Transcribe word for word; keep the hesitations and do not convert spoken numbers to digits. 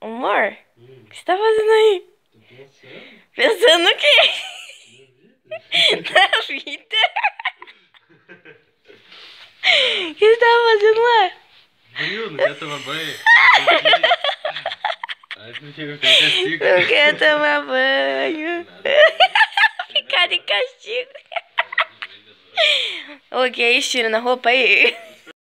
Amor, Hum, o que você tá fazendo aí? tô pensando. Pensando no quê? Na vida. Na vida? O que você tava fazendo lá? Frio, não quer tomar banho? Vai sentir. Vai sentir, vai ficar castigo. Não quero tomar banho. Nada, não. Ficar de castigo. É, não vem das outras. Ô, que é isso? Tira na roupa aí.